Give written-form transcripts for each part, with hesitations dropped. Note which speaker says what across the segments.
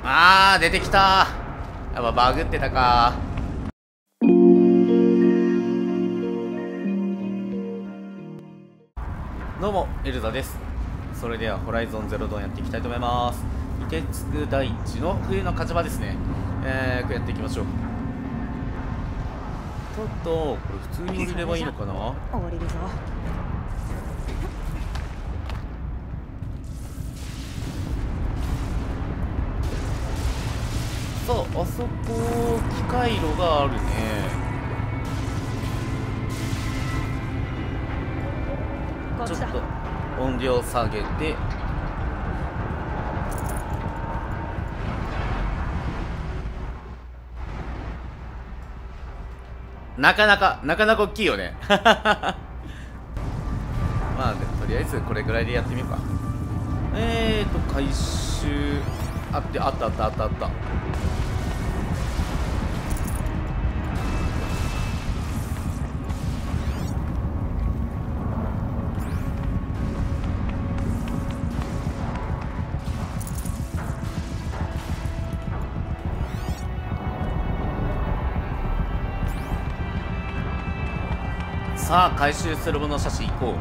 Speaker 1: あー出てきた。やっぱバグってたか。どうもエルザです。それではホライゾンゼロドンやっていきたいと思います。凍てつく大地の冬の火事場ですね。これやっていきましょう。ちょっとこれ普通に降りればいいのかな。
Speaker 2: 降りるぞ。
Speaker 1: そう、あそこ機械路があるね。ちょっと音量下げて。なかなか大きいよね。まあとりあえずこれぐらいでやってみようか。回収あった。さあ回収するもの写真行こう。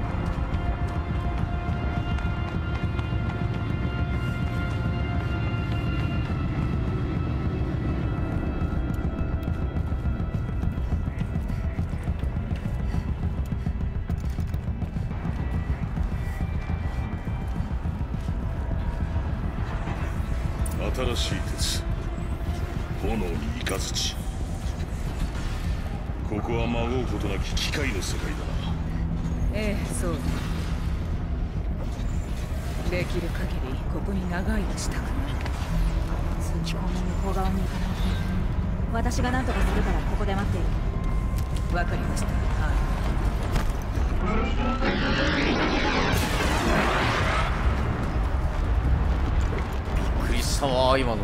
Speaker 3: 新しい鉄、炎に雷。ここはまごうことなき機械の世界だな。
Speaker 2: ええ、そうだ。できる限りここに長居はしたくない。通気口の向こう側に行かない。私が何とかするからここで待っている。わかりました。はい。
Speaker 1: びっくりしたわ今の。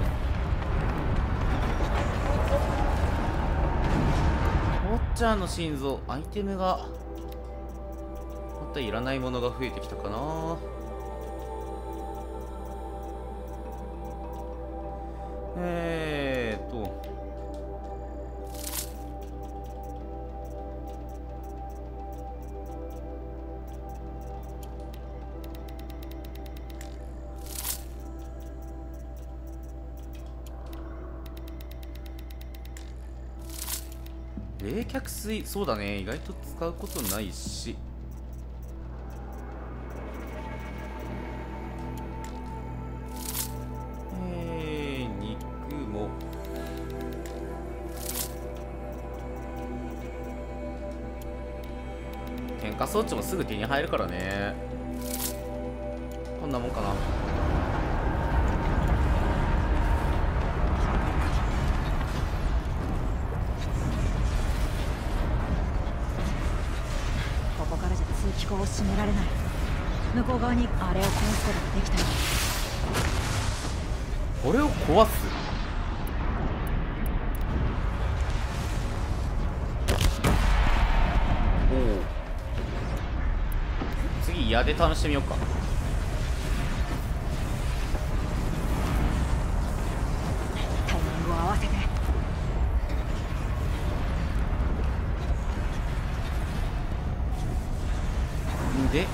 Speaker 1: おっちゃんの心臓、アイテムがまたいらないものが増えてきたかな。冷却水、そうだね、意外と使うことないし。肉も点火装置もすぐ手に入るからね。こんなもんかな。
Speaker 2: 機構を閉められない。向こう側にあれを壊すことができたの。
Speaker 1: これを壊す。おお、次矢で試してみようか。
Speaker 2: タイミングを合わせて。
Speaker 1: で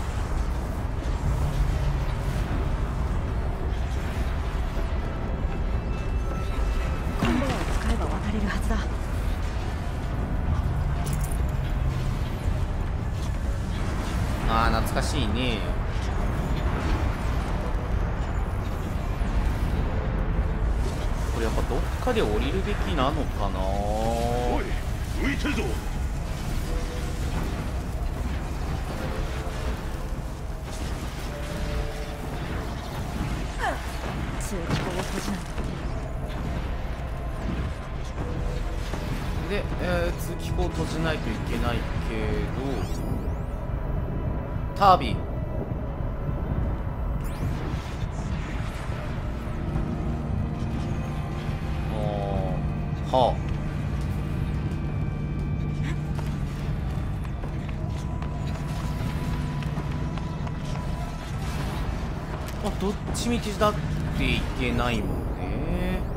Speaker 2: コンベヤーを使えば渡れるはずだ。
Speaker 1: あー懐かしいね。これやっぱどっかで降りるべきなのかな。
Speaker 3: おい、浮いてるぞ。
Speaker 2: 通気口を閉じない。
Speaker 1: で、通気口を閉じないといけないけど、タービン。はあ、どっちみちだっていけないもんね。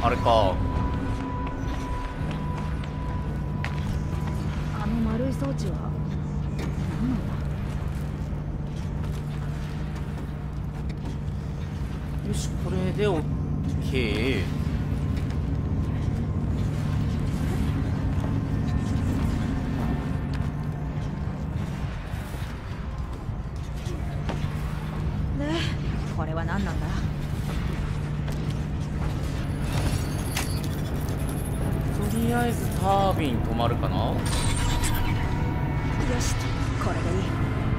Speaker 1: あれか。
Speaker 2: あの丸い装置は何なんだ。
Speaker 1: よし、これで OK。
Speaker 2: で、これは何なんだ。
Speaker 1: とりあえずタービン止まるかな。
Speaker 2: よし、これでいい。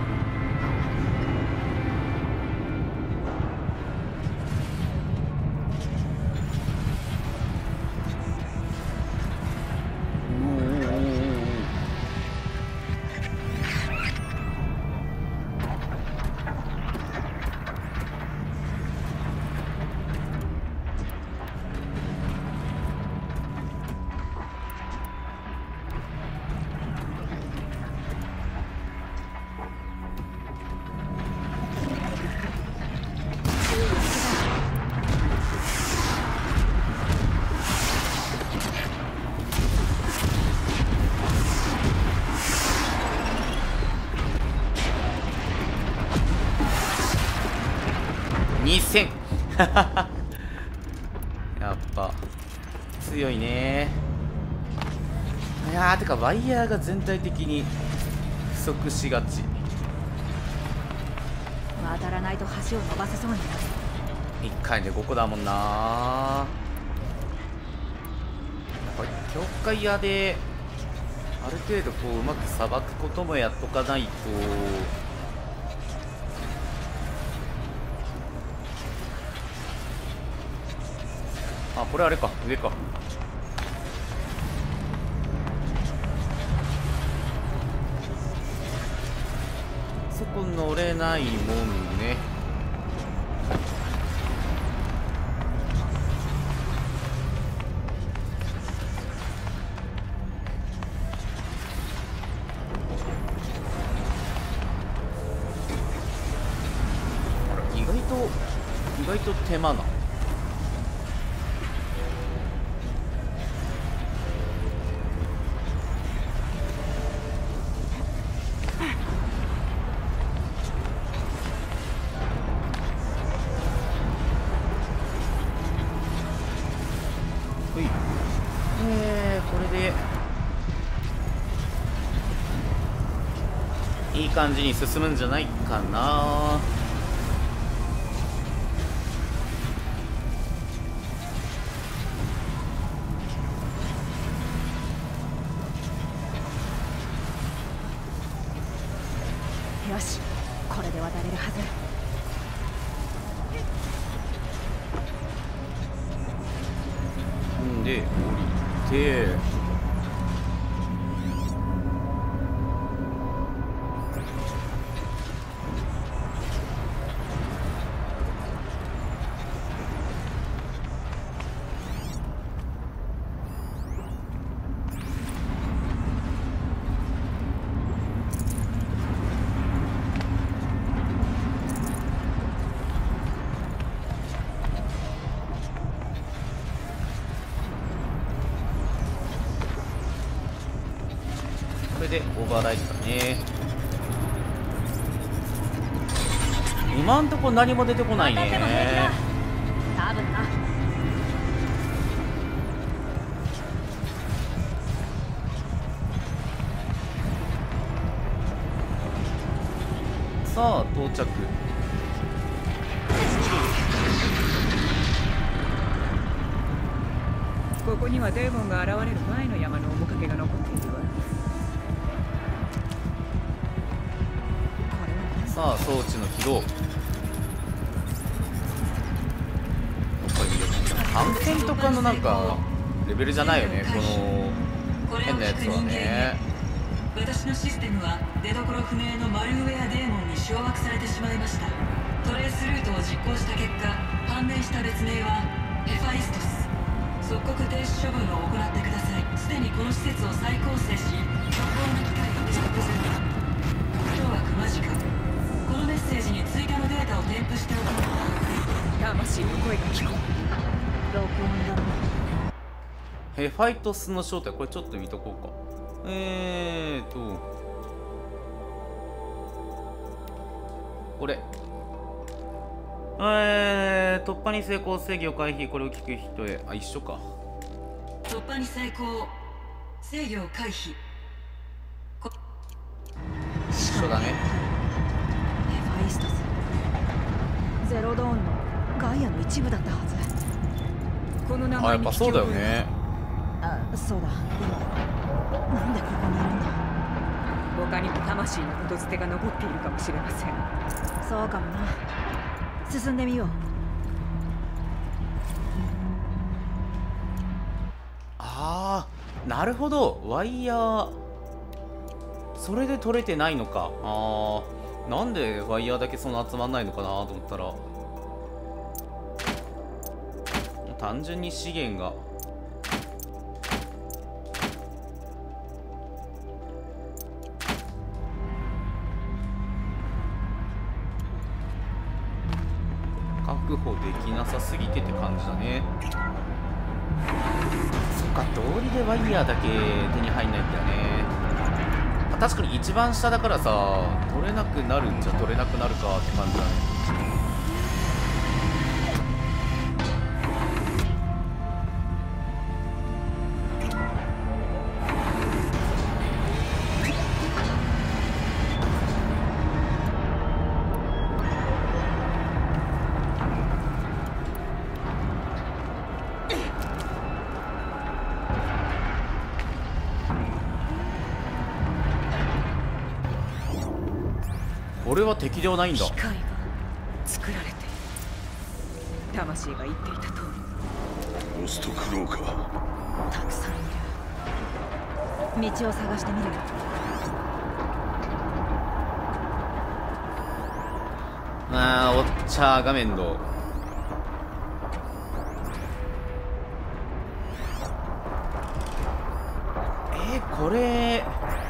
Speaker 1: 2000 やっぱ強いね。いやー、てかワイヤーが全体的に不足しがち。
Speaker 2: 渡らないと橋を伸ばせそうになる。
Speaker 1: 1回で5個だもんな。やっぱり境界屋である程度こううまくさばくこともやっとかないと。あ、これあれか、上か。そこ乗れないもんね。あれ、意外と手間な。これでいい感じに進むんじゃないかな。
Speaker 2: よし、これで渡れるはず。
Speaker 1: んで降りて、これでオーバーライドだね。今んとこ何も出てこない
Speaker 2: 渡っても平気だ。
Speaker 1: ね。
Speaker 2: 多分な。
Speaker 1: さあ到着。
Speaker 2: ここにはデーモンが現れる前の山の面影が残っているわ。これは
Speaker 1: さあ装置の起動。反転とかのなんかレベルじゃないよね、この変なやつはね。
Speaker 4: 私のシステムは出どころ不明のマルウェアデーモンに掌握されてしまいました。トレースルートを実行した結果、判明した別名はヘファイストス。即刻停止処分を行ってください。すでにこの施設を再構成し、強行な機械を実行する。当惑間近。このメッセージに追加のデータを添付しておく。
Speaker 2: 魂の声が聞こえる。録音だろう。
Speaker 1: ファイトスの正体、これちょっと見とこうか。これ突破に成功、制御回避、これを聞く人へ。あ、一緒か。
Speaker 4: 突破に成功、制御回避。
Speaker 1: 一緒だね。
Speaker 2: ヘファイストス、ゼロドーンのガイアの一部だったはず。この名
Speaker 1: あ、
Speaker 2: 前に
Speaker 1: やっぱそうだよね。
Speaker 2: あ、そうだ。でもなんでここにいるんだ。他にも魂の言づてが残っているかもしれません。そうかもな。進んでみよう。
Speaker 1: ああ、なるほど。ワイヤーそれで取れてないのか。ああ、なんでワイヤーだけそんな集まんないのかなと思ったら、単純に資源が。確保できなさすぎてって感じだね。そっか、道理でワイヤーだけ手に入んないんだよね。確かに一番下だからさ、取れなくなるんじゃ取れなくなるかって感じだね。これは敵ではないんだ。
Speaker 2: 機械が作られている。魂が言っていた通
Speaker 3: ロストクローか。
Speaker 2: りたくさんいる。道を探してみる。
Speaker 1: あー、おっちゃーが面倒。これ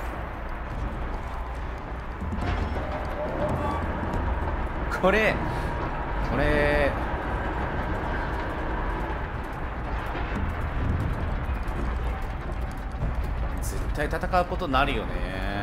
Speaker 1: 絶対戦うことになるよね。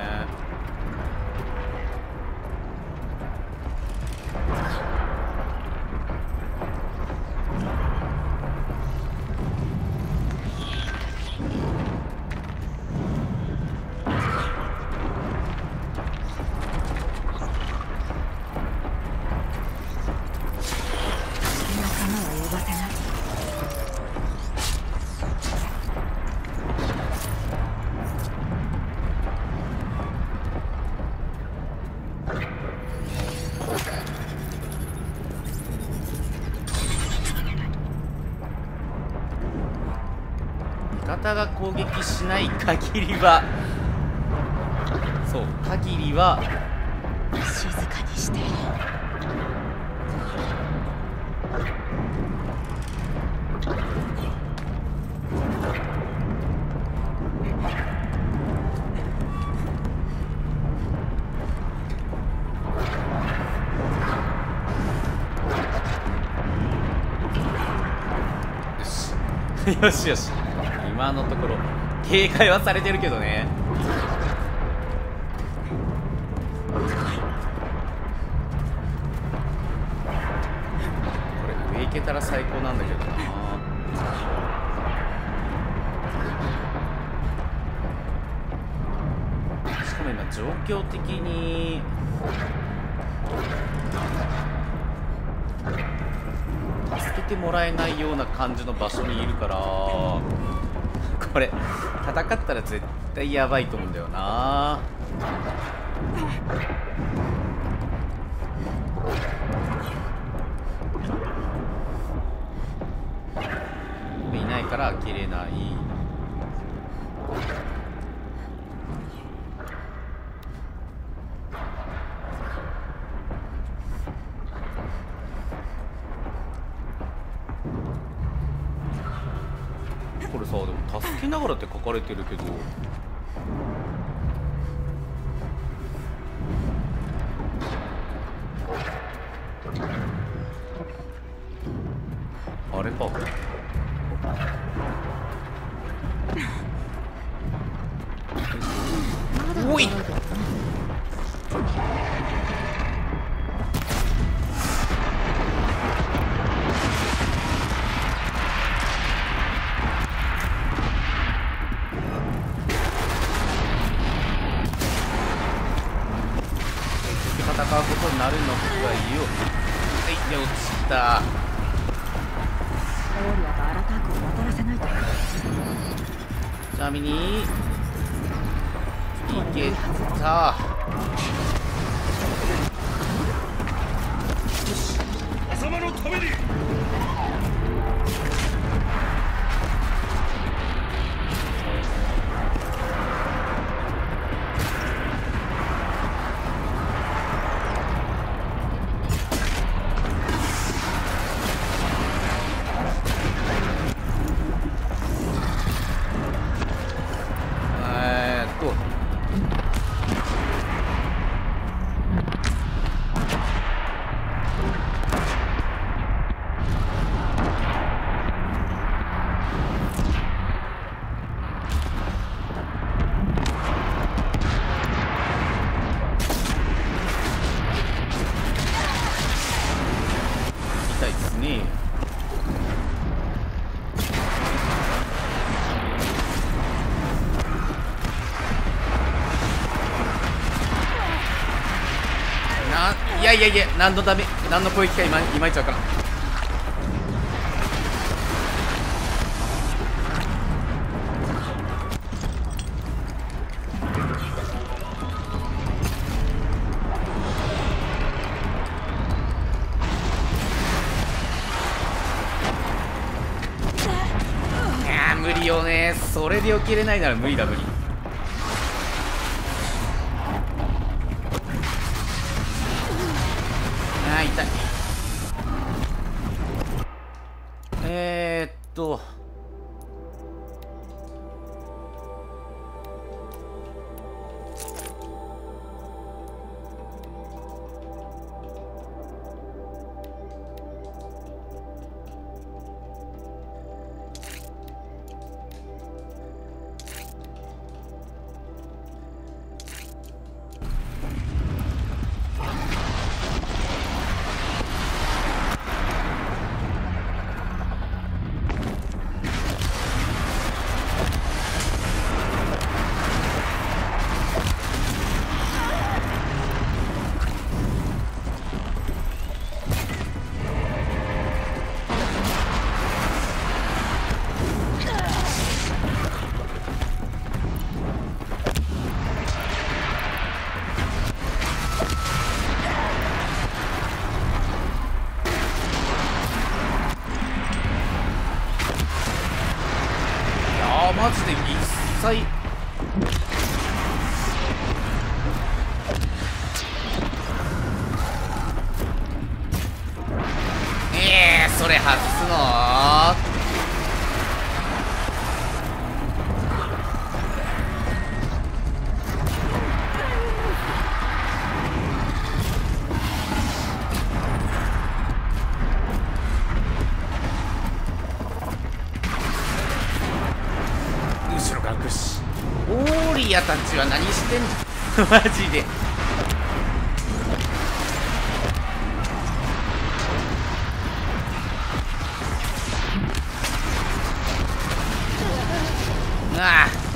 Speaker 1: 味方が攻撃しない限りは、そう、限りは
Speaker 2: 静かにして。
Speaker 1: よしよし、今のところ警戒はされてるけどね。これ上行けたら最高なんだけどな。しかも今状況的に助けてもらえないような感じの場所にいるから、これ戦ったら絶対やばいと思うんだよな。いないから切れない。これさ、でも助けながらって書かれてるけど、あれか。 うことになるのかよ。はい、で落ちた。
Speaker 2: オーリアがアラタークを渡らせないと。
Speaker 1: ちなみにいけた。
Speaker 3: 狭間のために。
Speaker 1: 痛いですね。いやいやいや、何のため、何の攻撃かいまいちわからん。無理よね。それで避けれないなら無理だ無理。あー痛い。マジで一切それ外すの後ろ隠し。オーリアたちは何してんのマジで。ああ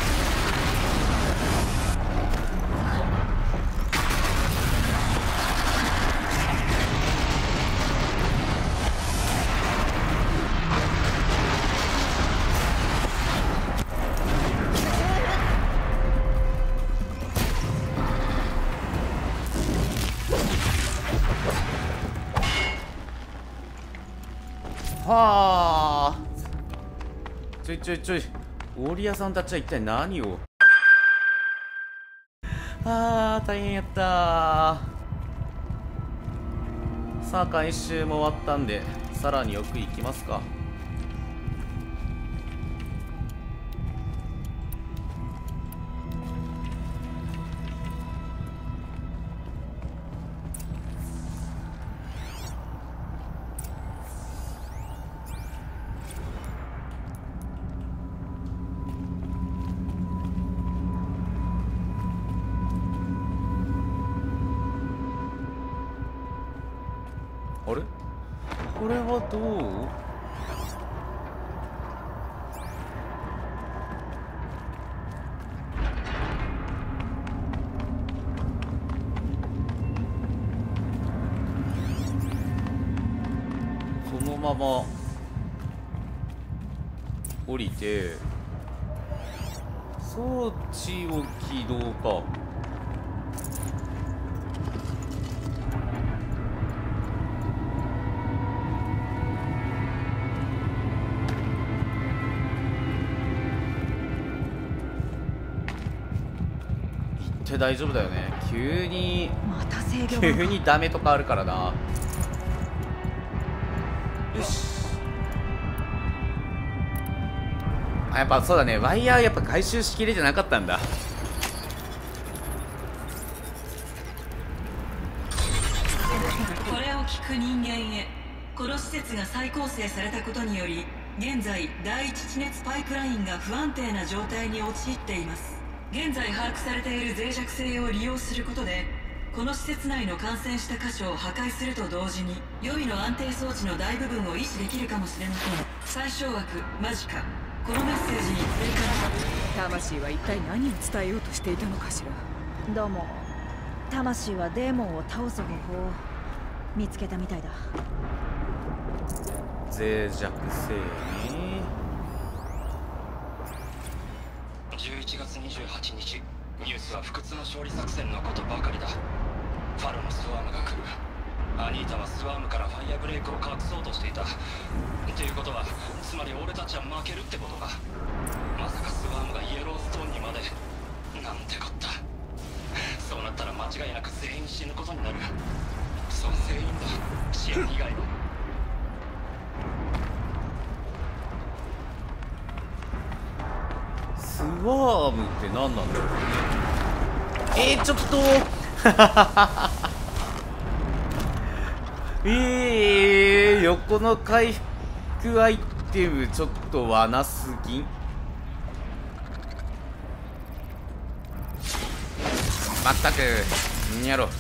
Speaker 1: はあ、ちょいオーリアさんたちは一体何を。あー大変やったー。さあ回収も終わったんでさらに奥行きますか。あれこれはどう。 まま降りて装置を起動か。大丈夫だよね。急に
Speaker 2: また制御
Speaker 1: 急にダメとかあるからな。よし。あ、やっぱそうだね、ワイヤーやっぱ回収しきれてなかったんだ。
Speaker 4: これを聞く人間へ、この施設が再構成されたことにより現在第一地熱パイプラインが不安定な状態に陥っています。現在把握されている脆弱性を利用することでこの施設内の感染した箇所を破壊すると同時に予備の安定装置の大部分を維持できるかもしれません。最小枠マジカ、このメッセージに追加。
Speaker 2: 魂は一体何を伝えようとしていたのかしら。どうも。魂はデーモンを倒す方法を見つけたみたいだ。
Speaker 1: 脆弱性に
Speaker 5: 11月28日、ニュースは不屈の勝利作戦のことばかりだ。ファロのスワームが来る。アニータはスワームからファイヤーブレイクを隠そうとしていた。っていうことはつまり俺たちは負けるってことか。まさかスワームがイエローストーンにまで。なんてこった。そうなったら間違いなく全員死ぬことになる。そう、全員だ、支援以外は。
Speaker 1: スワームって何なんだろうね。ちょっと横の回復アイテムちょっと罠すぎん。まったくやろう。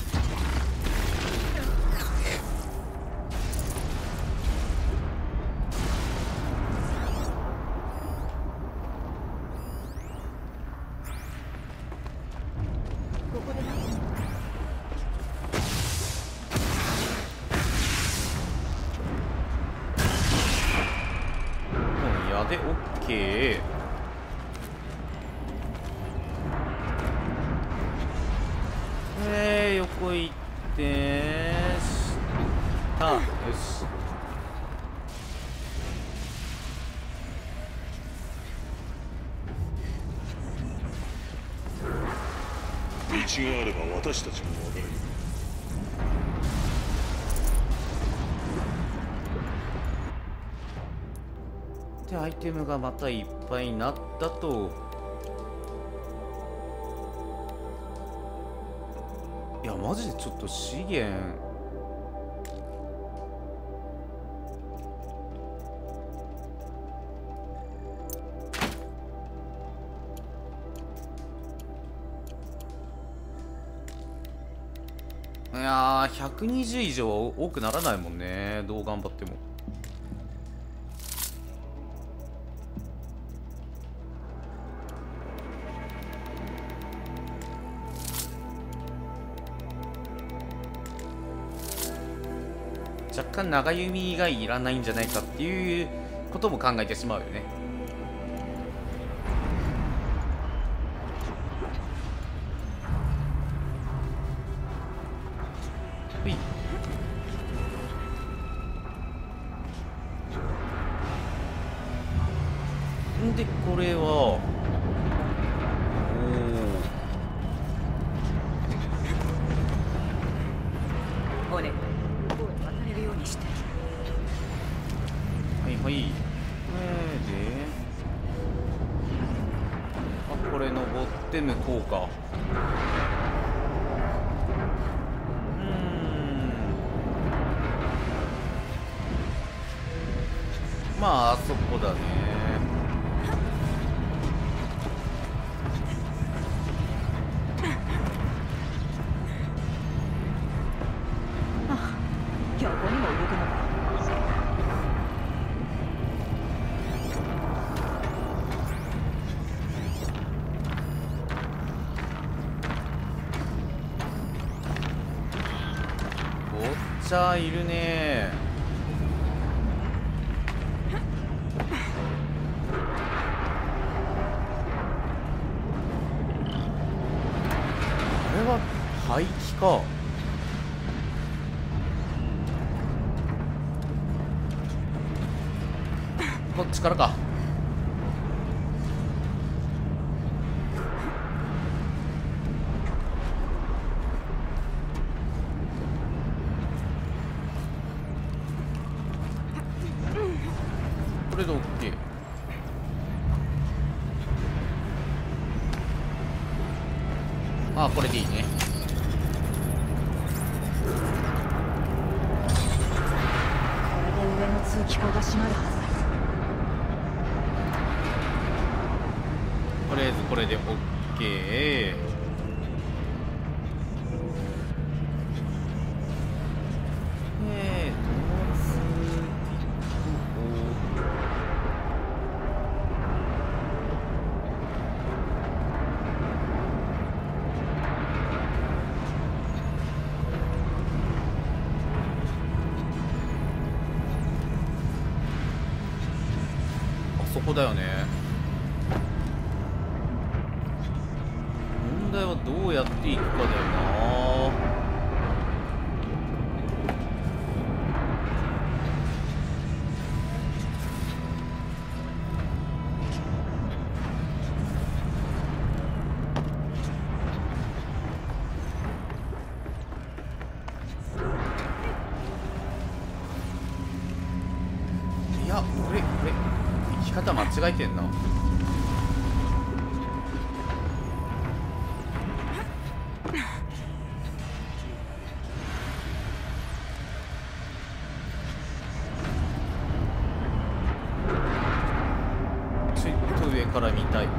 Speaker 1: で、オッケー。横行ってしたよし。
Speaker 3: 道があれば私たちも分かる。
Speaker 1: で、アイテムがまたいっぱいになったと。いやマジでちょっと資源いやー120以上多くならないもんね、どう頑張っても。若干長弓がいらないんじゃないかっていうことも考えてしまうよね。ほい。んでこれは
Speaker 2: おね、こう渡れるようにして。
Speaker 1: はいはい。で、あ、これ登って向こうか。まああそこだね。
Speaker 2: あ、今日ここにも動くのか。
Speaker 1: おっちゃいるね。 排気か。こっちからか。これで OK。あ、これでいいね。
Speaker 2: これで上の通気口が閉まるはず。
Speaker 1: とりあえずこれで OK。そこだよね。問題はどうやっていくかだよな。いや、これ生き方間違えてんな。ちょっと上から見たい。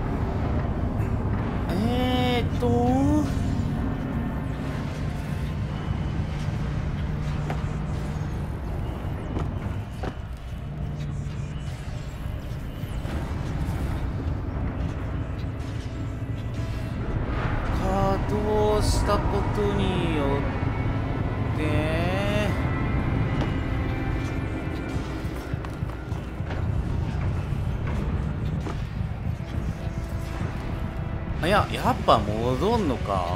Speaker 1: 稼働したことによっていや、やっぱ戻んのか。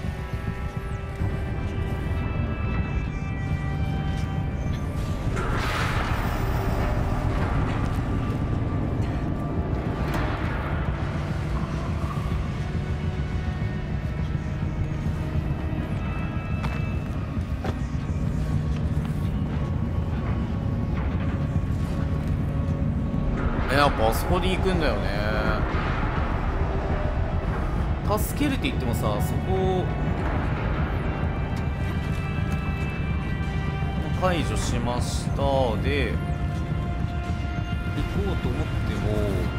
Speaker 1: やっぱあそこで行くんだよね。助けるって言ってもさ、そこ解除しましたで行こうと思っても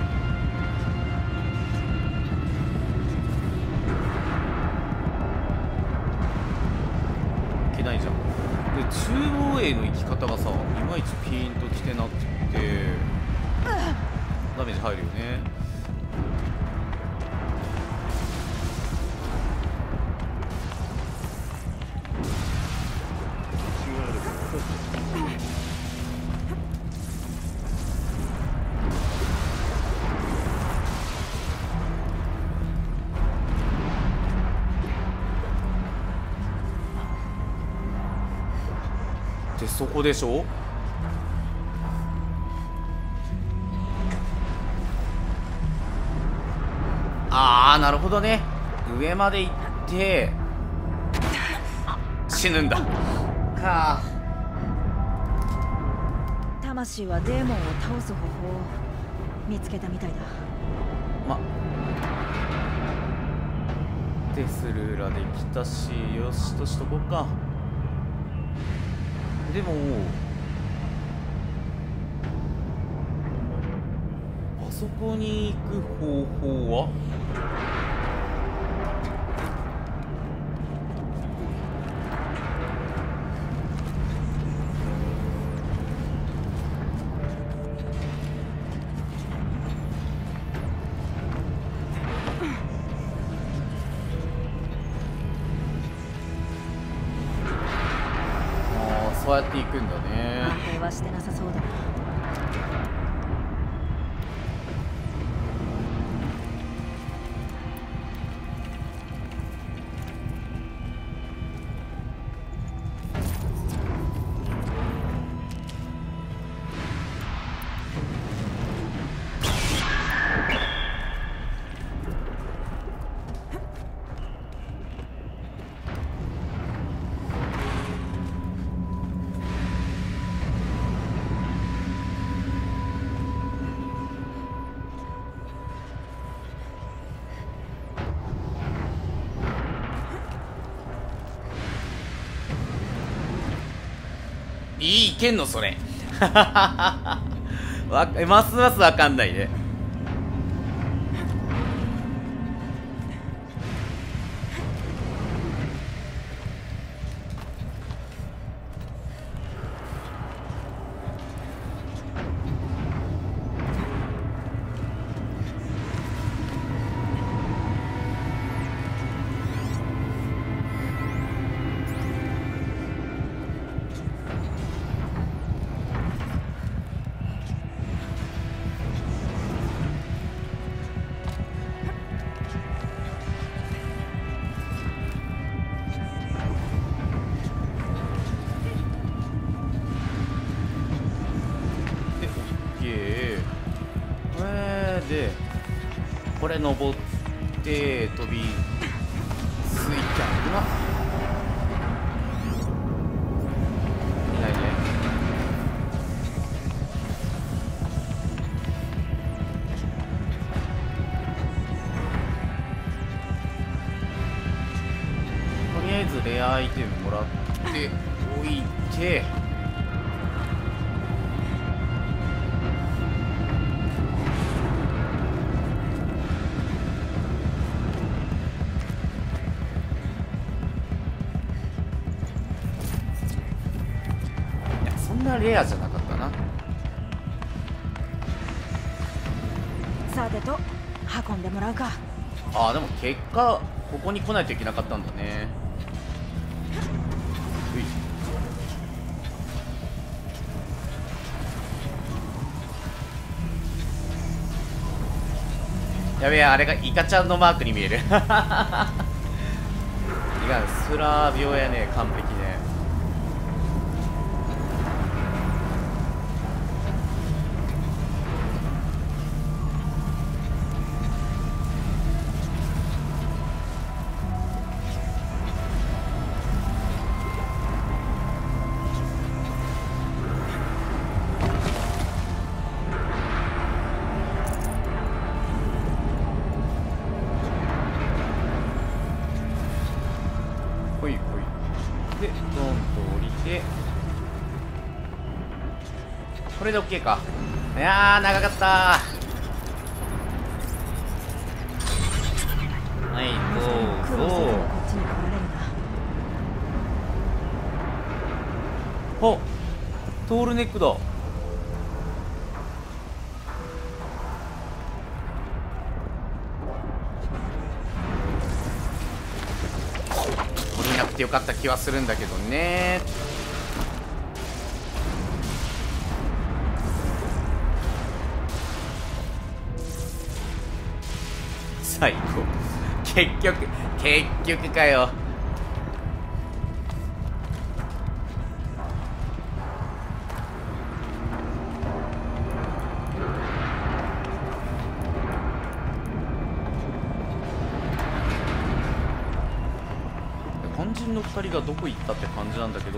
Speaker 1: いけないじゃん。で、中央への行き方がさ、いまいちピンときてなくてダメージ入るよね。で、そこでしょ。ああ、なるほどね。上まで行って死ぬんだか。
Speaker 2: 魂はデーモンを倒す方法を見つけたみたいだ。
Speaker 1: デスルーラできたし、よしとしとこうか。でもあそこに行く方法はそうやって行くんだね。
Speaker 2: 安定はしてなさそうだな。
Speaker 1: いけんのそれますますわかんないね。でこれ登って飛びついちゃうな。いないね。とりあえずレアアイテムもらっておいて、レアじゃなかったな。
Speaker 2: さてと運んでもらうか。
Speaker 1: ああ、でも結果ここに来ないといけなかったんだね。やべえ、あれがイカちゃんのマークに見えるいや、スラー病やね、完璧ね。ほいほいでドンと降りて、これで OK か。いやー長かった。はいどうぞ。
Speaker 2: こっちに来られるな。
Speaker 1: お、トールネックだ。降りなくてよかった気はするんだけどね。最高。結局かよ。肝心の2人がどこ行ったって感じなんだけど、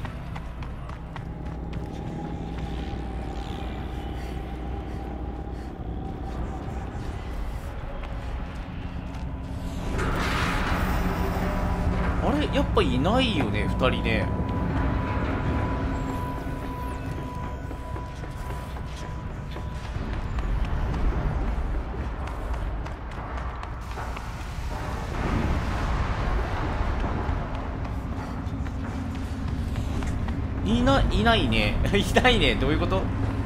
Speaker 1: あれやっぱいないよね2人ね。いないねいないね。どういうこと？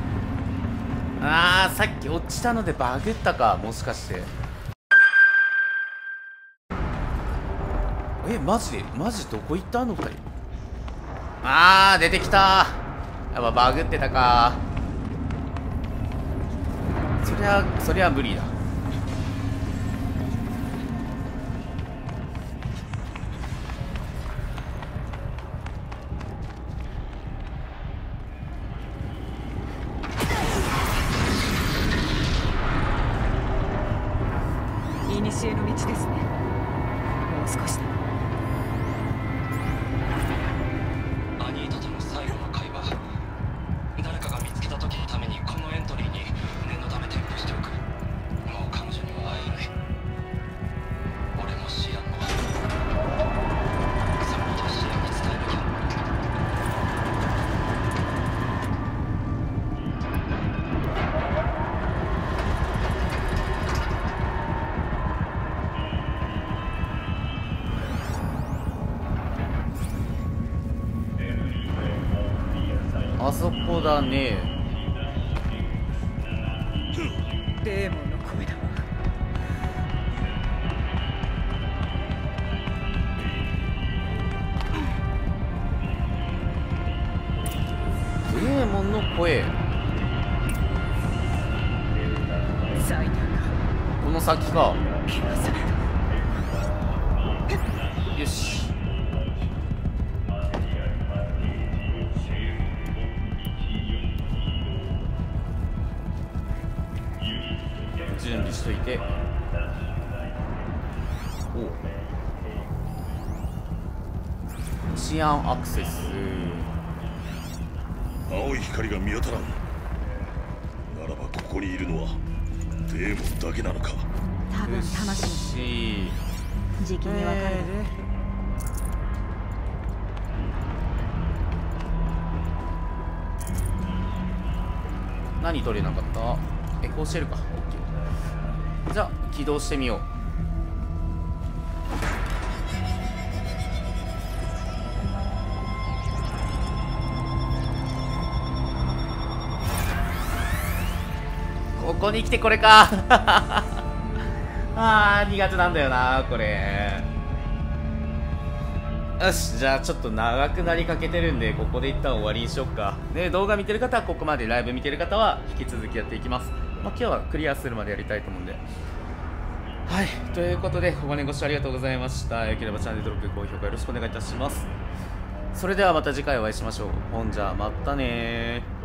Speaker 1: あー、さっき落ちたのでバグったか、もしかして。マジどこ行ったの2人。あー出てきた。やっぱバグってたか。そりゃ無理だ。
Speaker 2: 古の道ですね。もう少しだ。
Speaker 5: アニータとの最後の会話、誰かが見つけた時のためにこのエントリーに念のため添付しておく。もう彼女には会えない。俺もシアンもそのことをシアンに伝えなきゃ。
Speaker 1: あそこだね。
Speaker 2: デーモンの声だわ。
Speaker 1: デーモンの声。
Speaker 2: サイダー
Speaker 1: この先か。
Speaker 2: が怪我された。
Speaker 1: よし。準備しといて。お、治安アクセス。
Speaker 3: 青い光が見当たらん。ならばここにいるのはデーモンだけなのか。
Speaker 2: 多分魂。じきにわかる。
Speaker 1: 何取れなかった？エコーシェルか。じゃあ起動してみよう。ここに来てこれか。あー、苦手なんだよなこれ。よし、じゃあちょっと長くなりかけてるんでここで一旦終わりにしよっか。で、動画見てる方はここまで、ライブ見てる方は引き続きやっていきます。まあ、今日はクリアするまでやりたいと思うんで。はい、ということでここまでご視聴ありがとうございました。よければチャンネル登録、高評価よろしくお願いいたします。それではまた次回お会いしましょう。ほんじゃまたねー。